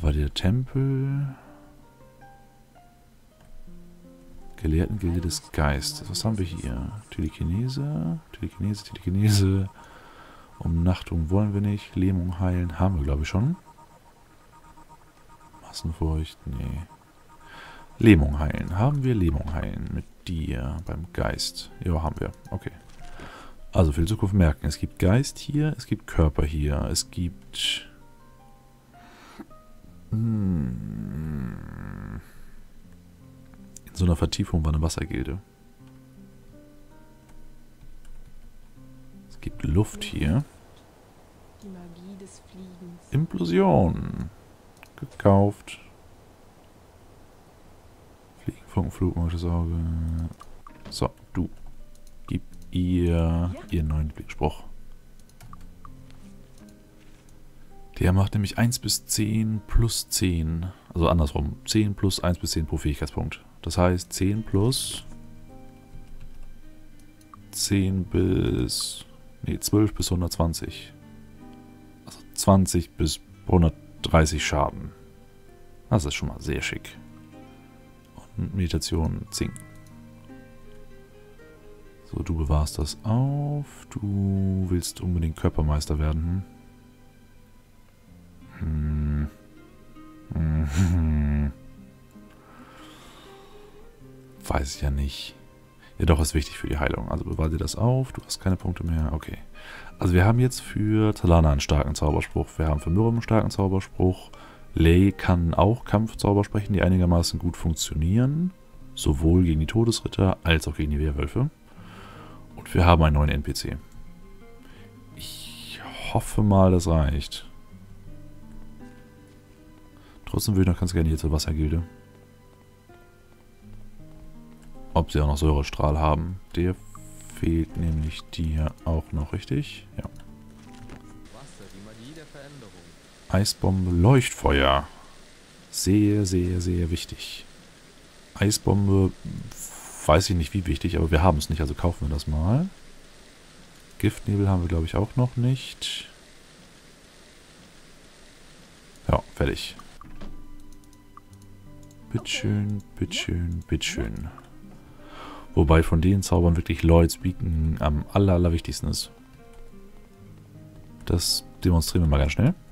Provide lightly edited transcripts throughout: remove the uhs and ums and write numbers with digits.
Repariert Tempel. Gelehrtengilde des Geistes. Was haben wir hier? Telekinese. Telekinese, Telekinese. Umnachtung wollen wir nicht. Lähmung heilen haben wir, glaube ich, schon. Massenfurcht, nee. Lähmung heilen. Haben wir Lähmung heilen mit dir beim Geist? Ja, haben wir. Okay. Also für die Zukunft merken. Es gibt Geist hier, es gibt Körper hier, es gibt... In so einer Vertiefung war eine Wassergilde. Es gibt Luft hier. Die Magie des Fliegens. Implosion. Gekauft. Fliegenfunken, Flugmagisches Auge. So, du. Gib ihr ihren neuen Lieblingsspruch. Der macht nämlich 1 bis 10 plus 10. Also andersrum. 10 plus 1 bis 10 pro Fähigkeitspunkt. Das heißt 10 plus 10 bis... Nee, 12 bis 120. Also 20 bis 130 Schaden. Das ist schon mal sehr schick. Und Meditation Zing. So, du bewahrst das auf. Du willst unbedingt Körpermeister werden. Weiß ich ja nicht. Ja doch, ist wichtig für die Heilung. Also bewahr dir das auf. Du hast keine Punkte mehr. Okay. Also wir haben jetzt für Talana einen starken Zauberspruch. Wir haben für Miriam einen starken Zauberspruch. Lei kann auch Kampfzauber sprechen, die einigermaßen gut funktionieren. Sowohl gegen die Todesritter als auch gegen die Werwölfe. Und wir haben einen neuen NPC. Ich hoffe mal, das reicht. Trotzdem würde ich noch ganz gerne hier zur Wassergilde. Ob sie auch noch Säurestrahl haben. Der fehlt nämlich dir auch noch, richtig? Ja. Wasser, die Magie der Veränderung. Eisbombe, Leuchtfeuer. Sehr, sehr, sehr wichtig. Eisbombe, weiß ich nicht wie wichtig, aber wir haben es nicht, also kaufen wir das mal. Giftnebel haben wir, glaube ich, auch noch nicht. Ja, fertig. Bitteschön, bitteschön, bitteschön. Wobei von den Zaubern wirklich Lloyd's Beacon am allerwichtigsten ist. Das demonstrieren wir mal ganz schnell.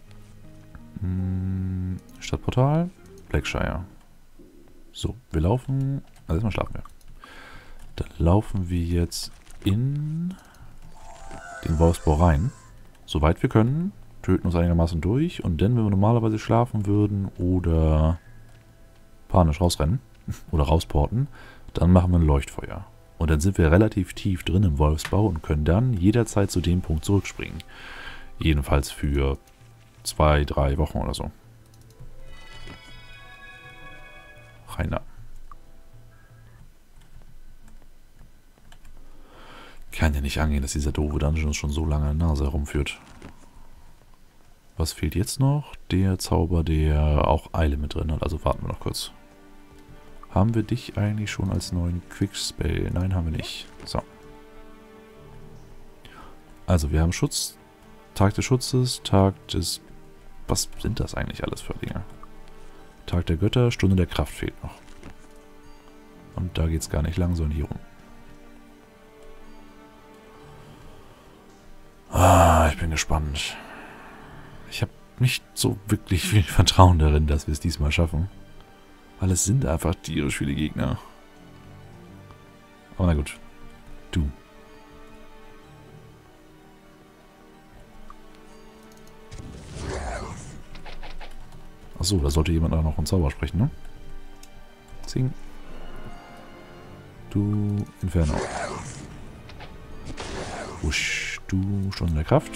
Stadtportal, Blackshire. So, wir laufen... Also erstmal schlafen wir. Dann laufen wir jetzt in den Wolfsbau rein. Soweit wir können. Töten uns einigermaßen durch. Und dann, wenn wir normalerweise schlafen würden oder panisch rausrennen oder rausporten, dann machen wir ein Leuchtfeuer. Und dann sind wir relativ tief drin im Wolfsbau und können dann jederzeit zu dem Punkt zurückspringen. Jedenfalls für 2, 3 Wochen oder so. Rein da. Kann ja nicht angehen, dass dieser doofe Dungeon uns schon so lange an der Nase herumführt. Was fehlt jetzt noch? Der Zauber, der auch Eile mit drin hat. Also warten wir noch kurz. Haben wir dich eigentlich schon als neuen Quickspell? Nein, haben wir nicht. So. Also wir haben Schutz. Tag des Schutzes, Tag des... Was sind das eigentlich alles für Dinge? Tag der Götter, Stunde der Kraft fehlt noch. Und da geht es gar nicht lang, sondern hier rum. Ah, ich bin gespannt. Ich habe nicht so wirklich viel Vertrauen darin, dass wir es diesmal schaffen. Weil es sind einfach tierisch viele Gegner. Aber na gut. Du. Achso, da sollte jemand auch noch einen Zauber sprechen, ne? Zing. Du Inferno. Wusch. Du Stunde der Kraft.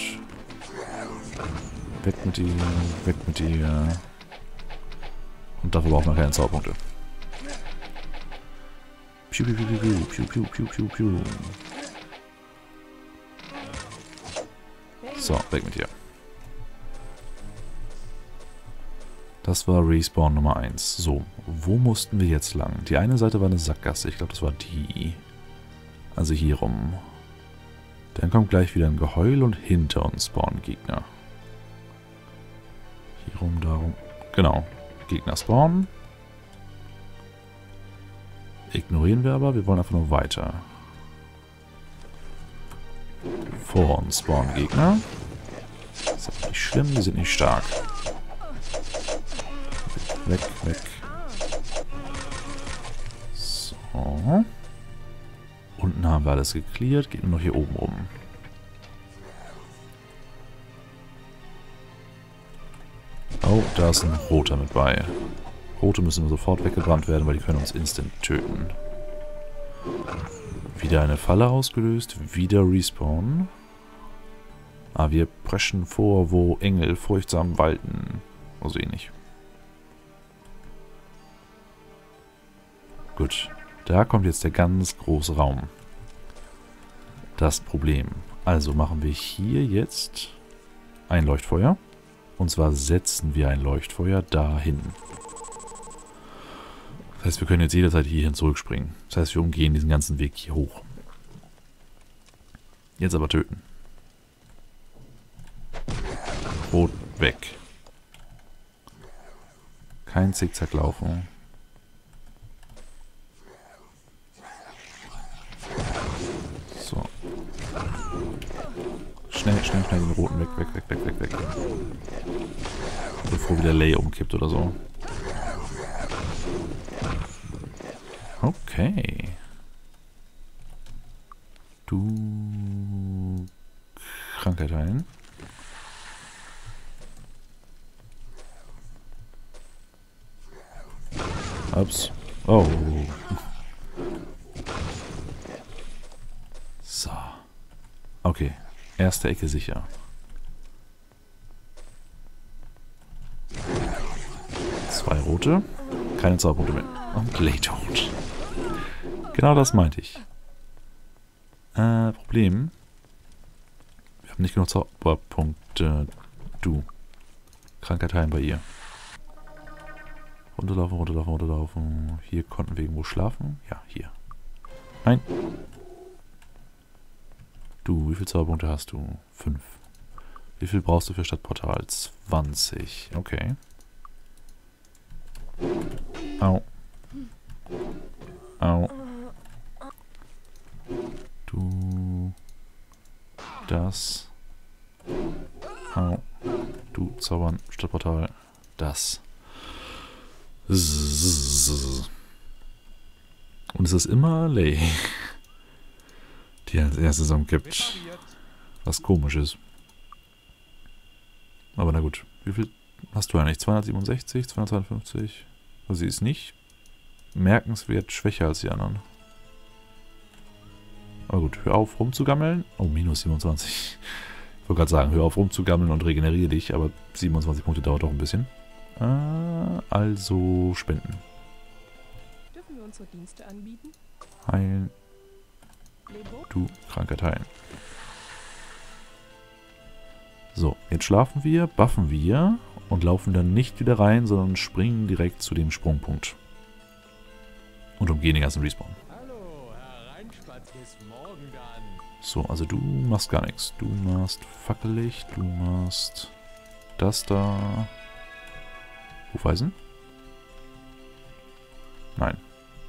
Weg mit dir. Weg mit dir. Und dafür brauchen wir keine Zauberpunkte. Piu, piu, piu, piu, piu, piu, piu, piu, piu. So, weg mit dir. Das war Respawn Nummer 1. So, wo mussten wir jetzt lang? Die eine Seite war eine Sackgasse. Ich glaube, das war die. Also hier rum. Dann kommt gleich wieder ein Geheul und hinter uns spawnen Gegner. Hier rum, darum. Genau. Gegner spawnen. Ignorieren wir aber. Wir wollen einfach nur weiter. Vor uns spawnen Gegner. Das ist nicht schlimm, die sind nicht stark. Weg, weg. So. Unten haben wir alles geklärt. Geht nur noch hier oben rum. Oh, da ist ein roter mit bei. Rote müssen sofort weggebrannt werden, weil die können uns instant töten. Wieder eine Falle ausgelöst. Wieder Respawn. Ah, wir preschen vor, wo Engel furchtsam walten. So ähnlich. Gut. Da kommt jetzt der ganz große Raum. Das Problem. Also machen wir hier jetzt ein Leuchtfeuer. Und zwar setzen wir ein Leuchtfeuer dahin. Das heißt, wir können jetzt jederzeit hierhin zurückspringen. Das heißt, wir umgehen diesen ganzen Weg hier hoch. Jetzt aber töten. Rot weg. Kein Zickzack laufen. So. Schnell, schnell, schnell den roten weg, weg, weg, weg, weg, weg. Bevor wieder Lay umkippt oder so. Okay. Du... Krankheit heilen. Ups. Oh. So. Okay. Erste Ecke sicher. Zwei rote. Keine Zauberpunkte mehr. Und Laytot. Genau das meinte ich. Problem. Wir haben nicht genug Zauberpunkte. Du. Krankheit heilen bei ihr. Runterlaufen, runterlaufen, runterlaufen. Hier konnten wir irgendwo schlafen. Ja, hier. Nein. Du, wie viele Zauberpunkte hast du? 5. Wie viel brauchst du für Stadtportal? 20. Okay. Au. Au. Du. Das. Au. Du, zaubern. Stadtportal. Das. Und es ist immer Lay, die als erste Saison gibt. Was komisch ist. Aber na gut. Wie viel hast du eigentlich? 267, 252? Also sie ist nicht merkenswert schwächer als die anderen. Aber gut, hör auf rumzugammeln. Oh, minus 27. Ich wollte gerade sagen, hör auf rumzugammeln und regeneriere dich, aber 27 Punkte dauert doch ein bisschen. Also spenden. Dürfen wir unsere Dienste anbieten? Heilen. Du, Krankheit heilen. So, jetzt schlafen wir, buffen wir und laufen dann nicht wieder rein, sondern springen direkt zu dem Sprungpunkt. Und umgehen den ganzen Respawn. Hallo, Herr Reinspatz, bis morgen dann. So, also du machst gar nichts. Du machst Fackellicht, du machst das da. Hufeisen? Nein.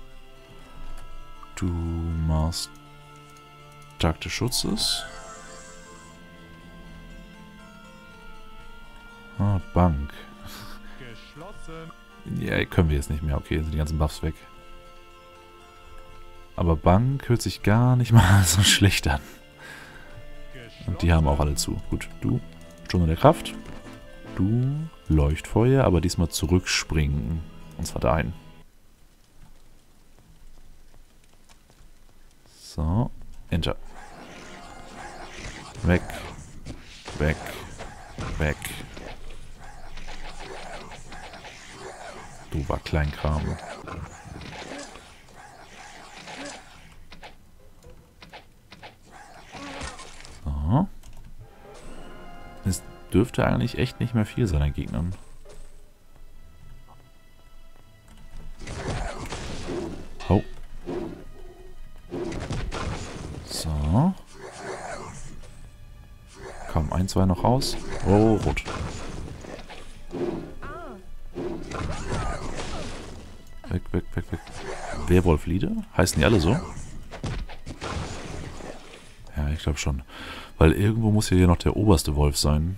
Du machst Tag des Schutzes. Ah, Bank. Geschlossen. Ja, können wir jetzt nicht mehr. Okay, sind die ganzen Buffs weg. Aber Bank hört sich gar nicht mal so schlecht an. Und die haben auch alle zu. Gut, du, Stunde der Kraft. Du, Leuchtfeuer, aber diesmal zurückspringen. Und zwar dahin. So, Enter. Weg. Weg. Weg. Du war Kleinkram. So. Es dürfte eigentlich echt nicht mehr viel sein an Gegnern. Oh. So. Komm, 1, 2 noch raus. Oh, rot. Weg, weg, weg, weg. Werwolf-Lieder? Heißen die alle so? Ja, ich glaube schon. Weil irgendwo muss hier noch der oberste Wolf sein.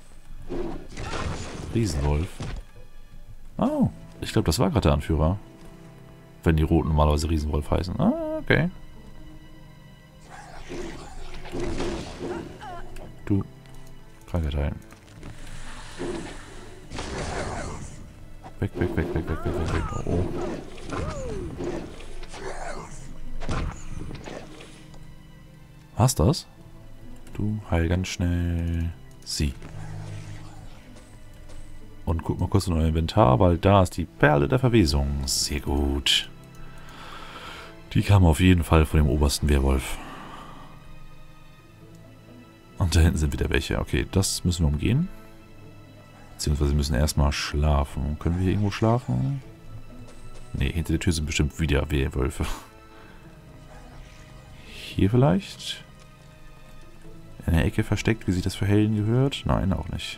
Riesenwolf. Oh, ich glaube, das war gerade der Anführer. Wenn die Roten normalerweise Riesenwolf heißen. Ah, okay. Du. Krankheit heilen. Weg, weg, weg, weg, weg, weg, weg, weg. Oh. Hast das? Du heil ganz schnell sie. Und guck mal kurz in euer Inventar, weil da ist die Perle der Verwesung. Sehr gut. Die kam auf jeden Fall von dem obersten Werwolf. Und da hinten sind wieder welche. Okay, das müssen wir umgehen. Beziehungsweise wir müssen erstmal schlafen. Können wir hier irgendwo schlafen? Ne, hinter der Tür sind bestimmt wieder Werwölfe. Hier vielleicht? In der Ecke versteckt, wie sich das für Helden gehört? Nein, auch nicht.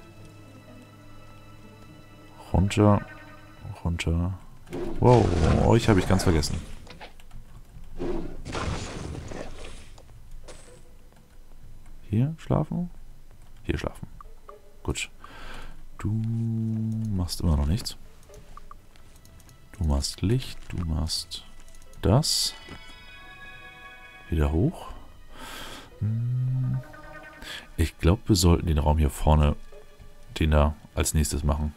Runter. Runter. Wow, euch habe ich ganz vergessen. Hier schlafen? Hier schlafen. Gut. Du machst immer noch nichts. Du machst Licht, du machst das. Wieder hoch. Ich glaube, wir sollten den Raum hier vorne, den da als nächstes machen.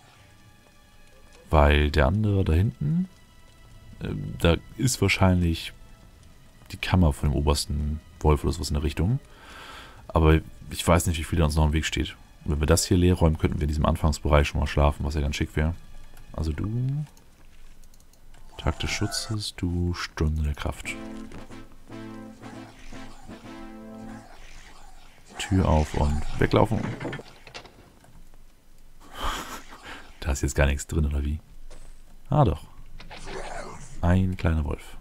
Weil der andere da hinten, da ist wahrscheinlich die Kammer von dem obersten Wolf oder sowas in der Richtung. Aber ich weiß nicht, wie viel da uns noch im Weg steht. Und wenn wir das hier leer räumen, könnten wir in diesem Anfangsbereich schon mal schlafen, was ja ganz schick wäre. Also du, Tag des Schutzes, du Stunde der Kraft. Tür auf und weglaufen. Da ist jetzt gar nichts drin, oder wie? Ah, doch. Ein kleiner Wolf.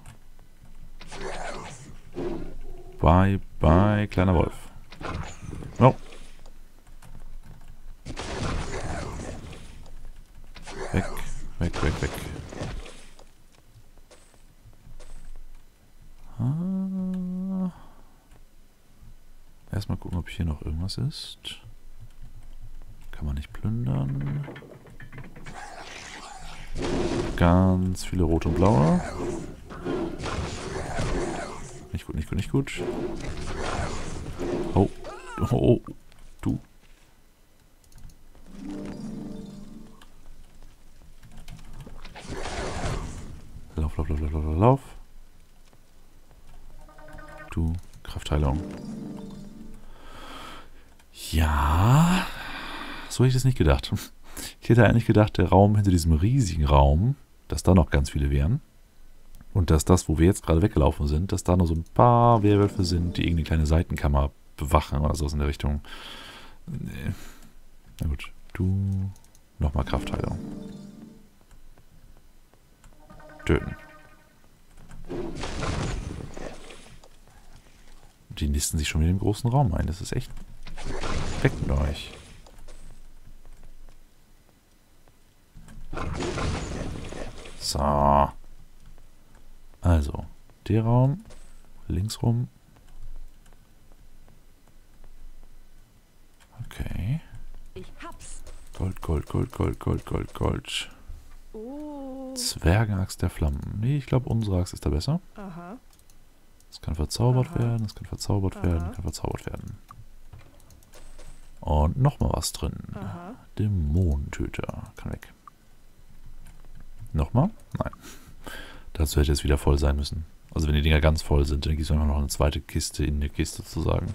Bye, bye, kleiner Wolf. Oh. Weg, weg, weg, weg. Ah. Erstmal gucken, ob hier noch irgendwas ist. Kann man nicht plündern. Ganz viele rote und blaue. Nicht gut, nicht gut, nicht gut. Oh. Oh, oh. Du. Lauf, lauf, lauf, lauf, lauf, lauf. Du. Kraftheilung. Ja. So hätte ich das nicht gedacht. Ich hätte eigentlich gedacht, der Raum hinter diesem riesigen Raum, dass da noch ganz viele wären. Und dass das, wo wir jetzt gerade weggelaufen sind, dass da noch so ein paar Werwölfe sind, die irgendeine kleine Seitenkammer bewachen oder sowas in der Richtung. Nee. Na gut. Du. Nochmal Kraftheilung. Töten. Die nisten sich schon wieder im großen Raum ein. Das ist echt weg mit euch. So. Also, der Raum. Links rum. Okay. Ich hab's. Gold, Gold, Gold, Gold, Gold, Gold, Gold. Oh. Zwergenaxt der Flammen. Nee, ich glaube, unsere Axt ist da besser. Aha. Es kann verzaubert Aha. werden, es kann verzaubert Aha. werden, kann verzaubert werden. Und nochmal was drin. Aha. Dämonentöter. Kann weg. Nochmal? Nein. Dazu hätte es wieder voll sein müssen. Also wenn die Dinger ganz voll sind, dann gibt es einfach noch eine zweite Kiste in der Kiste sozusagen.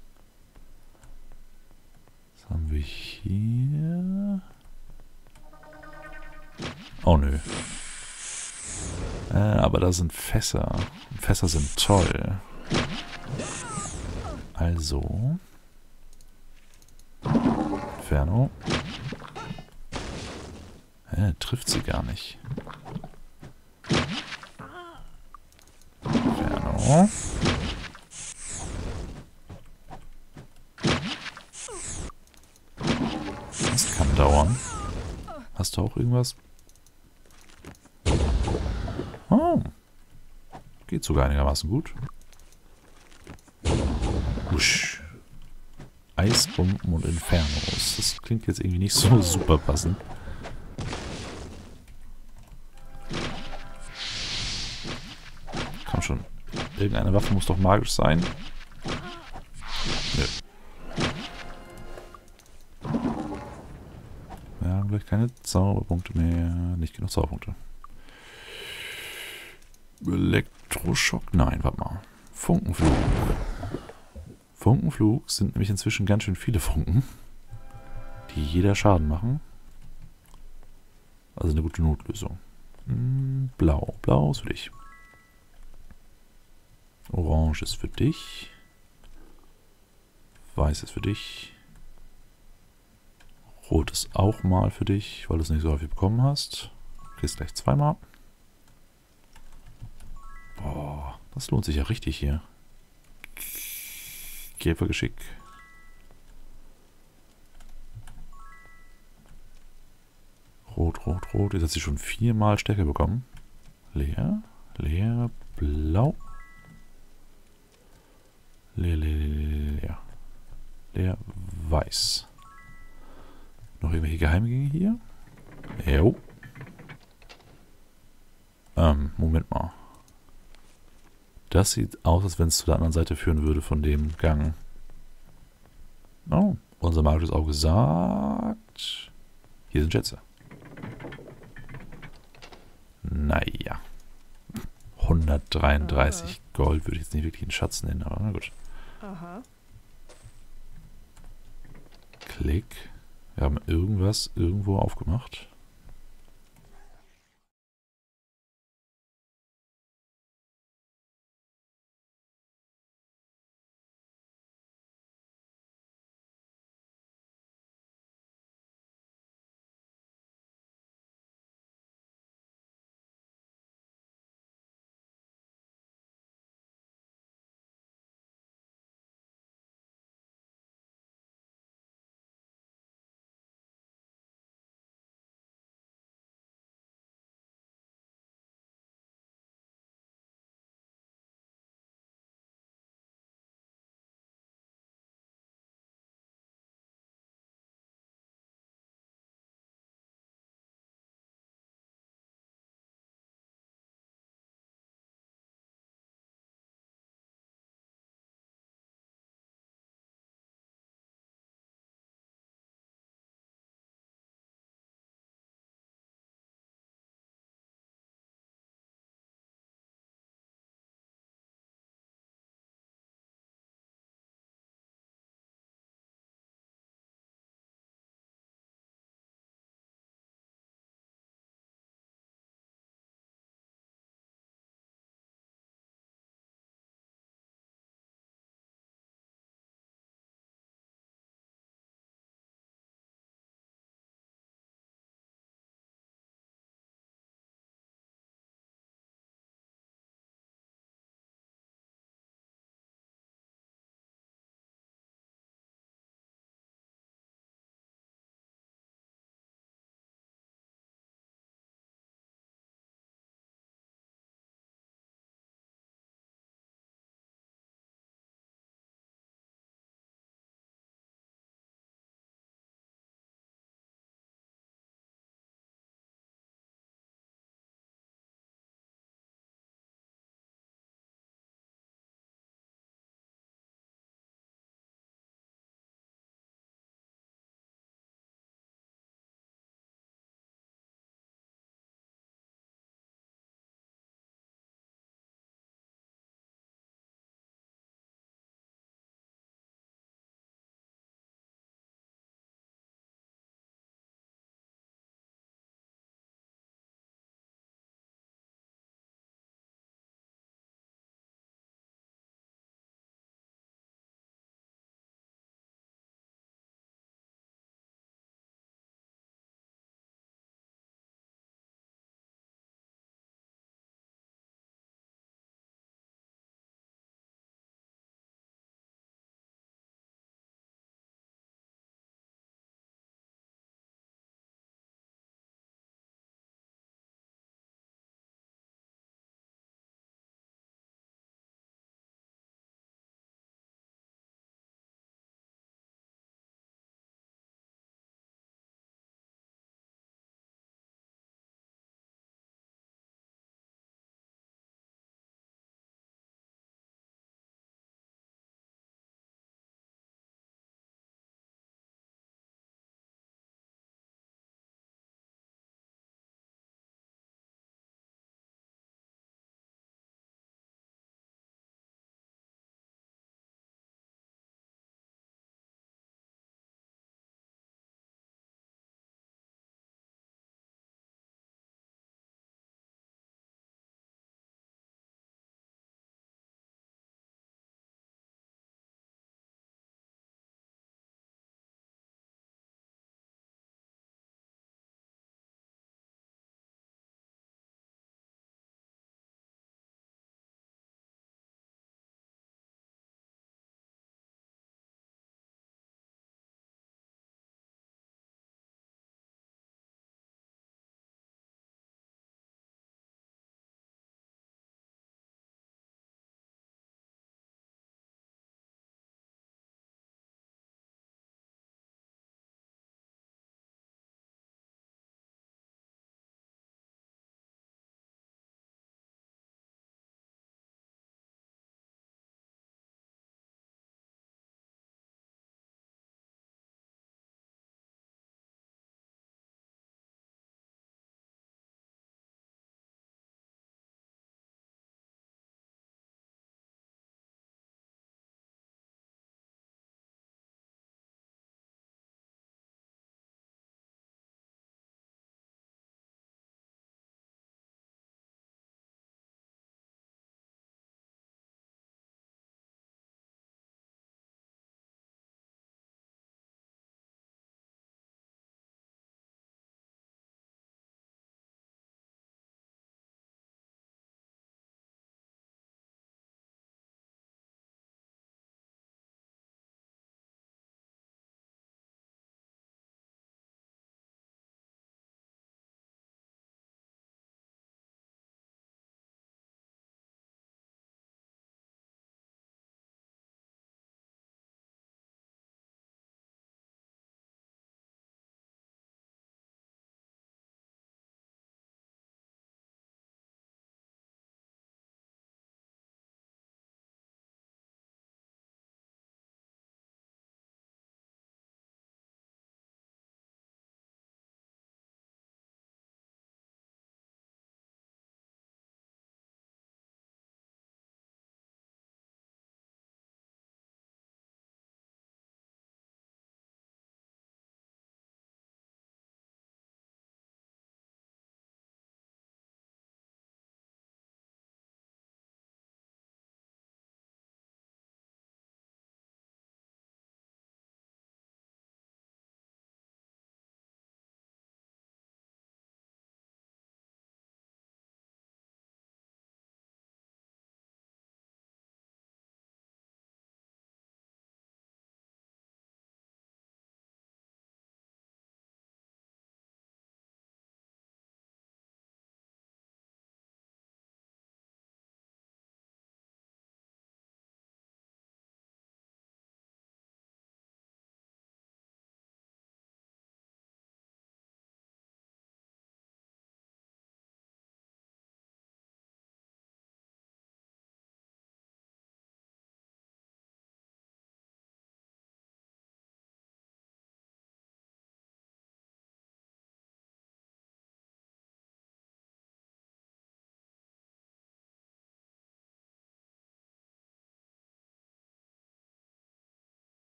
Was haben wir hier? Oh nö. Aber da sind Fässer. Fässer sind toll. Also. Inferno. Trifft sie gar nicht. Inferno. Das kann dauern. Hast du auch irgendwas? Geht sogar einigermaßen gut. Wusch. Eisbomben und Infernos. Das klingt jetzt irgendwie nicht so super passend. Komm schon. Irgendeine Waffe muss doch magisch sein. Nö. Wir haben gleich keine Zauberpunkte mehr. Nicht genug Zauberpunkte. Elektroschock? Nein, warte mal. Funkenflug. Funkenflug sind nämlich inzwischen ganz schön viele Funken, die jeder Schaden machen. Also eine gute Notlösung. Blau. Blau ist für dich. Orange ist für dich. Weiß ist für dich. Rot ist auch mal für dich, weil du es nicht so häufig bekommen hast. Kriegst gleich zweimal. Boah, das lohnt sich ja richtig hier. Käfergeschick. Rot, rot, rot. Jetzt hat sie schon 4-mal Stärke bekommen. Leer, leer, blau. Leer, leer, leer. Leer, weiß. Noch irgendwelche Geheimgänge hier? Jo. Moment mal. Das sieht aus, als wenn es zu der anderen Seite führen würde von dem Gang. Oh, unser magisches Auge sagt... Hier sind Schätze. Naja. 133 Gold würde ich jetzt nicht wirklich einen Schatz nennen, aber na gut. Aha. Klick. Wir haben irgendwas irgendwo aufgemacht.